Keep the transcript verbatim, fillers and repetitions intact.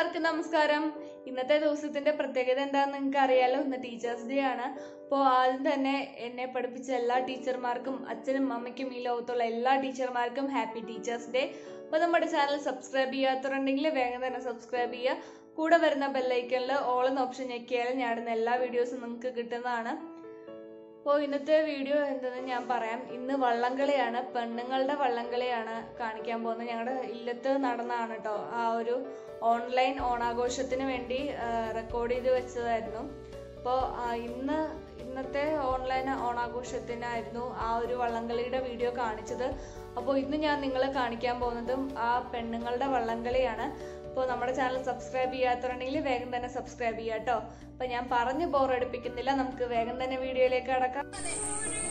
എല്ലാവർക്കും നമസ്കാരം. ഇന്നത്തെ ദിവസത്തിന്റെ പ്രത്യേകത എന്താണെന്ന് നിങ്ങൾക്ക് അറിയാലോ. ഇന്ന് ടീച്ചേഴ്സ് ഡേ ആണ്. അപ്പോൾ ആദ്യം തന്നെ എന്നെ പഠിപ്പിച്ച എല്ലാ ടീച്ചർമാർക്കും, അച്ഛനും അമ്മയ്ക്കും ഈ ലോകത്തുള്ള എല്ലാ ടീച്ചർമാർക്കും ഹാപ്പി ടീച്ചേഴ്സ് ഡേ. അപ്പോൾ നമ്മുടെ ചാനൽ സബ്സ്ക്രൈബ് ചെയ്യാത്തവരുണ്ടെങ്കിൽ വേഗം തന്നെ സബ്സ്ക്രൈബ് ചെയ്യുക. കൂടെ വരുന്ന ബെല്ലൈക്കണിൽ ഓൾ എന്ന ഓപ്ഷൻ ഞെക്കിയാൽ ഞാനിടുന്ന എല്ലാ വീഡിയോസും നിങ്ങൾക്ക് കിട്ടുന്നതാണ്. അപ്പോൾ ഇന്നത്തെ വീഡിയോ എന്തെന്ന് ഞാൻ പറയാം. ഇന്ന് വള്ളംകളിയാണ്, പെണ്ണുങ്ങളുടെ വള്ളംകളിയാണ് കാണിക്കാൻ പോകുന്നത്. ഞങ്ങളുടെ ഇല്ലത്ത് നടന്നതാണ് കേട്ടോ. ആ ഒരു ഓൺലൈൻ ഓണാഘോഷത്തിന് വേണ്ടി റെക്കോർഡ് ചെയ്ത് വെച്ചതായിരുന്നു. അപ്പോൾ ഇന്ന് ഇന്നത്തെ ഓൺലൈൻ ഓണാഘോഷത്തിനായിരുന്നു ആ ഒരു വള്ളംകളിയുടെ വീഡിയോ കാണിച്ചത്. അപ്പോൾ ഇന്ന് ഞാൻ നിങ്ങളെ കാണിക്കാൻ പോകുന്നതും ആ പെണ്ണുങ്ങളുടെ വള്ളംകളിയാണ്. അപ്പോൾ നമ്മുടെ ചാനൽ സബ്സ്ക്രൈബ് ചെയ്യാത്തവരുണ്ടെങ്കിൽ വേഗം തന്നെ സബ്സ്ക്രൈബ് ചെയ്യാം കേട്ടോ. അപ്പം ഞാൻ പറഞ്ഞ് ബോറടിപ്പിക്കുന്നില്ല, നമുക്ക് വേഗം തന്നെ വീഡിയോയിലേക്ക് കടക്കാം.